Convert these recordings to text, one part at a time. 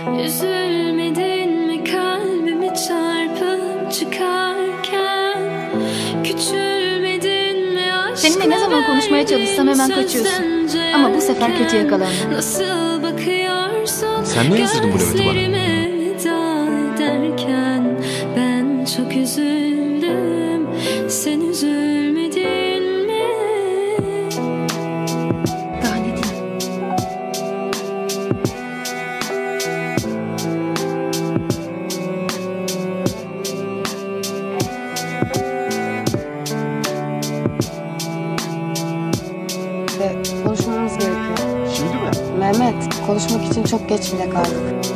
Üzülmedin mi kalbimi çarpıp çıkarken? Küçülmedin mi aşkla? Seninle ne zaman konuşmaya çalışsam hemen kaçıyorsun. Ama bu sefer kötü yakalandım. Nasıl bakıyorsun? Sen niye yazdırdın bu nöbeti bana? Derken ben çok üzüldüm. Sen üzülmedin mi? Daha ne diyeyim? Konuşmamız gerekiyor. Şimdi mi? Mehmet, konuşmak için çok geç bile kaldık.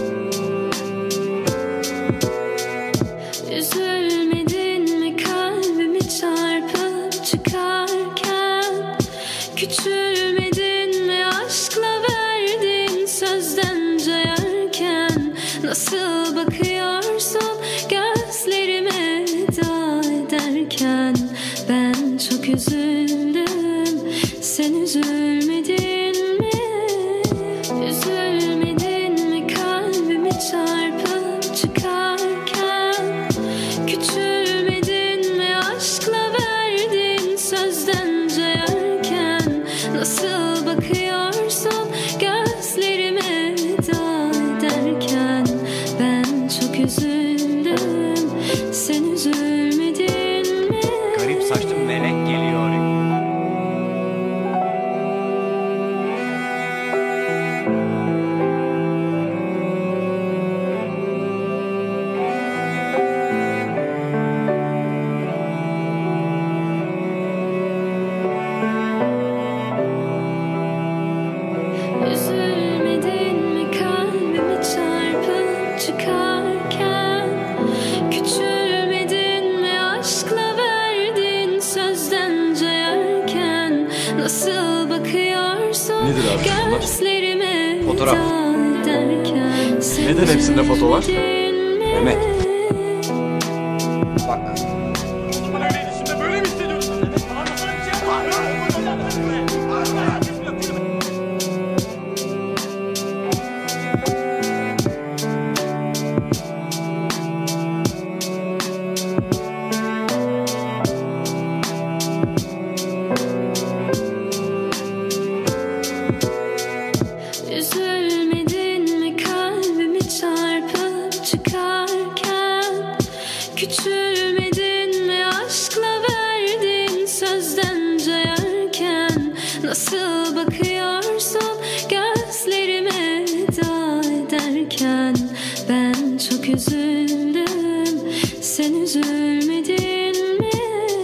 Üzülmedin mi kalbimi çarpıp çıkarken? Küçülmedin mi aşkla verdiğin sözden cayarken? Nasıl bakıyorsun gözlerime veda ederken? Ben çok üzüldüm. Sen üzülmedin mi? Üzülmedin mi kalbimi çarpıp çıkarken? Küçülmedin mi aşkla verdiğin sözden cayarken? Nasıl bakıyorsun gözlerime veda ederken? Ben çok üzüldüm. Sen üzülmedin mi? Garip saçlı melek geliyor. Üzülmedin mi kalbimi çarpıp çıkarken? Küçülmedin mi aşkla verdiğin sözden cayarken? Nasıl bakıyorsun Nedir abi bunlar? gözlerime Fotoğraf. veda ederken? Sen Neden hepsinde foto var? üzülmedin mi? Mehmet. Bak. Ama öyleydi şimdi böyle mi hissediyorsun? Evet. Bağırmasana bir şey var. Bağırma. Üzülmedin mi kalbimi çarpıp çıkarken? Küçülmedin mi aşkla verdiğin sözden cayarken? Nasıl bakıyorsun gözlerime veda ederken? Ben çok üzüldüm. Sen üzülmedin mi?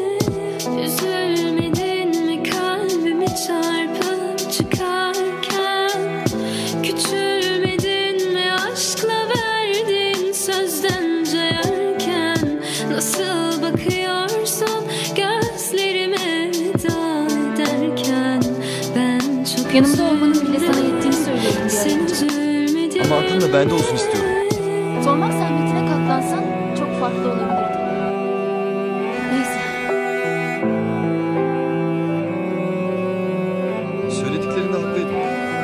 Üzülmedin mi kalbimi çarpıp çıkarken? Küçülmedin mi aşkla verdiğin sözden cayarken? Nasıl bakıyorsun gözlerime veda ederken? Ben çok Yanımda olmanın bile sana yettiğini söylüyorum bir Sen an önce. üzülmedin Ama aklın da bende olsun istiyorum. Sormak zahmetine katlansan çok farklı olabilirdi. Neyse. Söylediklerinde haklıydın.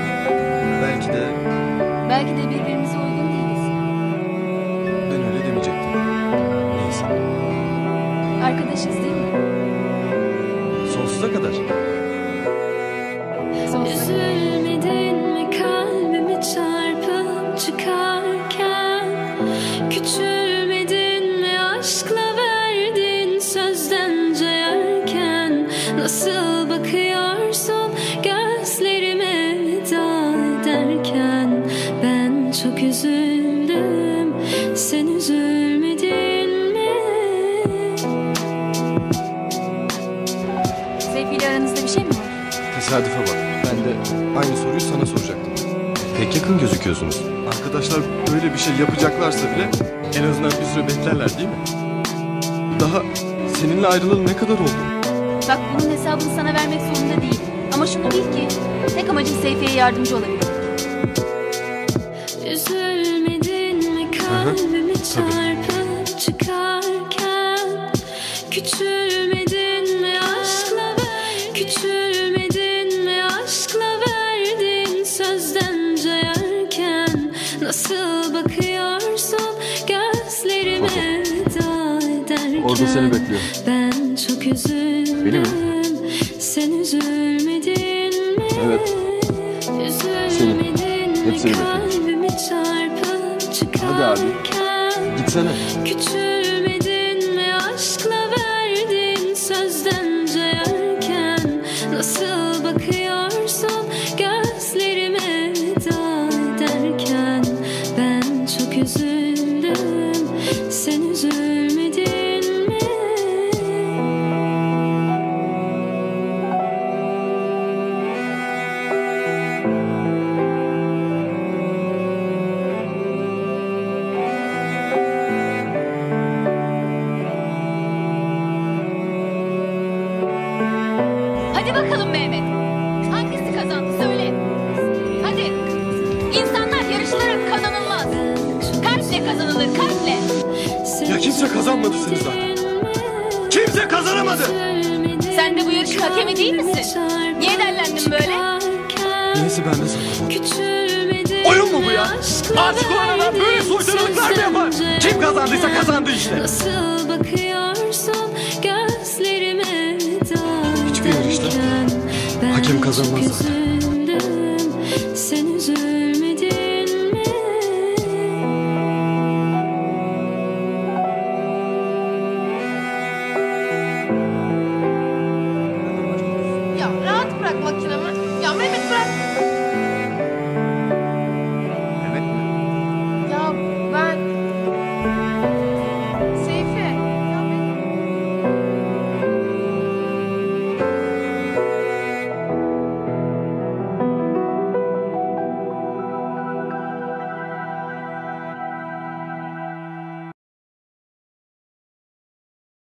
Belki de birbirimize uygun değiliz. Ben öyle demeyecektim. Neyse. Arkadaşız değil mi? Sonsuza kadar. Sonsuza. Üzülmedin mi kalbimi çarpıp çıkarken? Küçülmedin mi aşkla verdiğin sözden cayarken? Nasıl bakıyorsun gözlerime veda ederken? Ben çok üzüldüm. Sen üzülmedin mi? Seyfi ile aranızda bir şey mi var? Tesadüfe bak. Ben de aynı soruyu sana soracaktım. Pek yakın gözüküyorsunuz. Arkadaşlar böyle bir şey yapacaklarsa bile en azından bir süre beklerler değil mi? Daha seninle ayrılalı ne kadar oldu? Bak bunun hesabını sana vermek zorunda değil. Ama şunu bil ki tek amacım Seyfi'ye yardımcı olabilmek. Üzülmedin mi kalbimi çarpıp çıkarken? Küçülmedin mi aşkla Küçülmedin mi aşkla verdiğin sözden cayarken? Nasıl Orada seni bekliyor. Ben çok üzüldüm. Beni mi? Sen üzülmedin mi? Evet. Üzülmedin mi? Hep seni bekliyorum. Kalbimi çarpıp çıkarken. Hadi abi. Gitsene. Küçülmedin mi? Aşkla verdin sözden cayarken. Nasıl bakıyorsun gözlerime veda ederken. Ben çok üzüldüm. Sen üzülmedin mi? Hadi bakalım Mehmet. Hangisi kazandı söyle. Hadi. İnsanlar yarışılarak kazanılmaz. Kalple kazanılır, kalple. Ya kimse kazanmadı seni zaten. Kimse kazanamadı. Sen de bu yarışın hakemi değil misin? Niye derlendin böyle? Neyse ben de sana. Oyun mu bu ya? Aşık olan adam böyle soytarılıklar mı yapar? Kim kazandıysa kazandı işte. Nasıl bakıyorsun gözlerime veda Hiçbir yarışta ederken. Ben hakem kazanmaz çok zaten. üzüldüm. Sen üzülmedin mi? Ya rahat bırak makinemi. Ya Mehmet bırak.